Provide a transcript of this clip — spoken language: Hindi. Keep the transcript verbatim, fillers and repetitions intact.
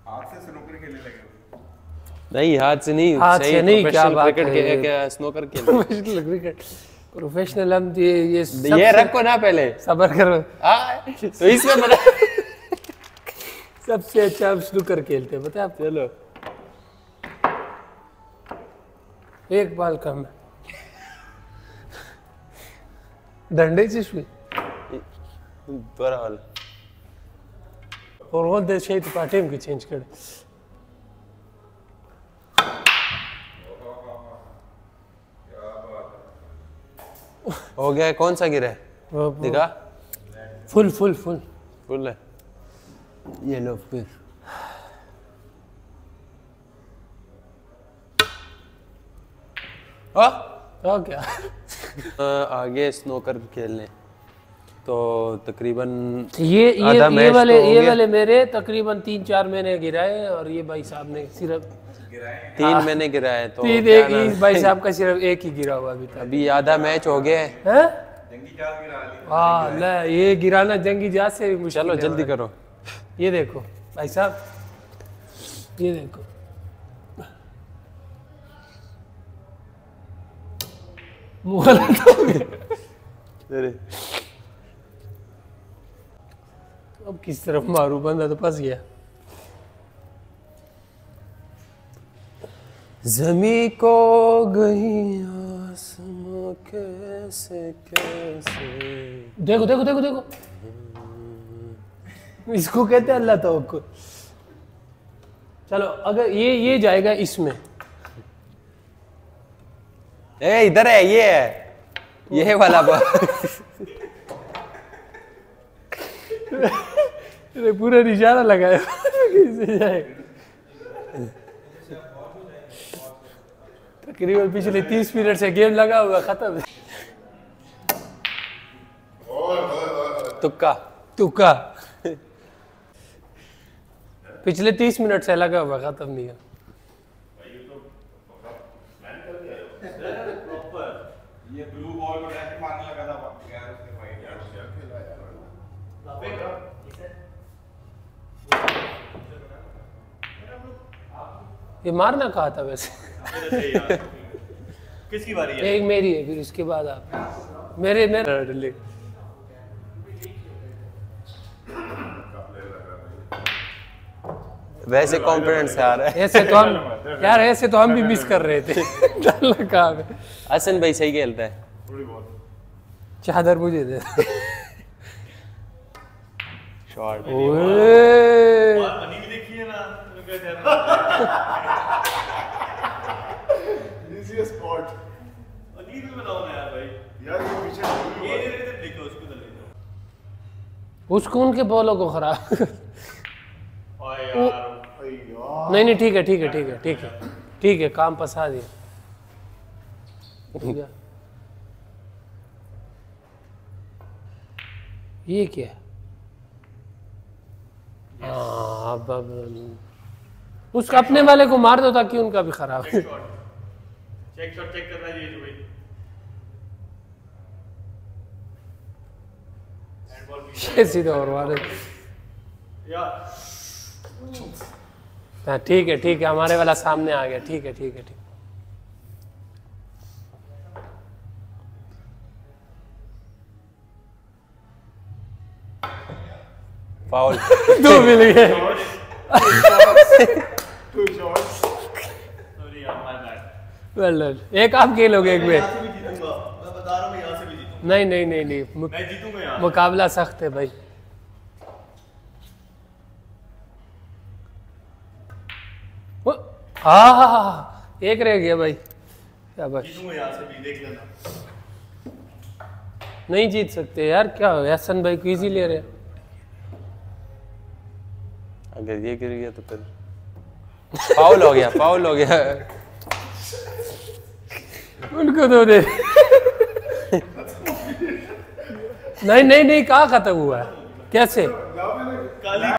हाथ से स्नूकर खेलने लगे? नहीं हाथ से नहीं, हाथ सही से नहीं, क्या बात क्रिकेट है, के क्या स्नूकर खेल प्रोफेशनल क्रिकेट प्रोफेशनल हम ये ये ये रखो ना पहले, सबर करो। हाँ तो इसमें बता सबसे अच्छा हम स्नूकर खेलते हैं, पता है आपको? चलो एक बाल कम है, डंडे से बड़ा वाला और वो दे शे तो पार्टी में चेंज कर। हो गया। कौन सा गिरा है दिखा? फुल फुल फुल फुल है। ये लो फिर हाँ तो क्या आगे स्नूकर खेलने तो तकरीबन ये ये आधा ये मैच वाले तो हो ये गया। वाले मेरे तकरीबन तीन चार महीने गिराए और ये भाई साहब ने सिर्फ तीन महीने गिराए तो तीन क्या एक नाम ही है? भाई साहब का सिर्फ एक ही गिरा हुआ अभी तक। अभी आधा मैच हो गया है। हैं? जंगी जाल गिरा ली। हाँ ना, ये गिराना जंगी जात से भी मुश्किल चलो है जल्दी हमारे। करो। ये देखो भाई साहब, ये देखो मुँह लगा हो गया। अरे अब किस तरफ मारू, बंदा तो फंस गया। ज़मीं को गई आसमां कैसे कैसे। देखो देखो देखो देखो, इसको कहते हैं अल्लाह तवक्कुल। चलो अगर ये ये जाएगा इसमें, ए इधर है, ये है ये वाला बॉल। अरे पूरा निशाना लगाया किसे जाएगा। तकरीबन पिछले तीस मिनट से गेम लगा हुआ, खत्म। तुक्का तुक्का पिछले तीस मिनट से लगा हुआ, खत्म नहीं है। ये ब्लू बॉल को डायरेक्ट मारने लगा था यार, उसने भाई यार क्या खेला यार। ये मारना कहा था वैसे। किसकी बारी है? एक मेरी है, फिर उसके बाद आप मेरे मेरे वैसे कॉन्फिडेंस आ रहा है। ऐसे तो हम यार ऐसे तो हम भी मिस कर रहे थे। कहा हसन भाई सही खेलता है। चादर मुझे दे। शॉट ओए बनी भी देखी है ना, इजी स्पॉट अजीब भी बनाओ ना यार भाई। यार, ये पीछे ये नहीं रहते, देखो उसको तो ले लो। उसको उनके बॉलों को खराब। ओए यार नहीं नहीं ठीक है ठीक है ठीक है ठीक है ठीक है, काम पसा दिया। ये क्या है? हाँ अब अब उसका अपने वाले को मार दो ताकि उनका भी खराब है। चेक शॉट चेक करना चाहिए जो भाई। हैंडबॉल भी सीधे और वाले। यार हाँ ठीक है ठीक है, हमारे वाला सामने आ गया। ठीक है ठीक है ठीक। फाउल। दो मिल गए। Two shots. सॉरी यार, माय बैड। Well done. एक आप खेलोगे एक में। यहाँ से भी जीतूंगा, मैं बता रहा हूँ, यहाँ से भी जीतूंगा। नहीं नहीं नहीं नहीं मुक- मैं जीतूंगा यहाँ। मुकाबला सख्त है भाई। ओ- हाँ हाँ हाँ, एक रह गया भाई। क्या बात, जीतूंगा यहाँ से भी, देख लेना। नहीं जीत सकते यार, क्या हो हसन भाई को इजी ले रहे हैं। अगर ये गिर गया तो फिर फाउल हो गया, फाउल हो गया। उनको दो दे। नहीं नहीं नहीं, कहाँ खत्म हुआ है, कैसे? काली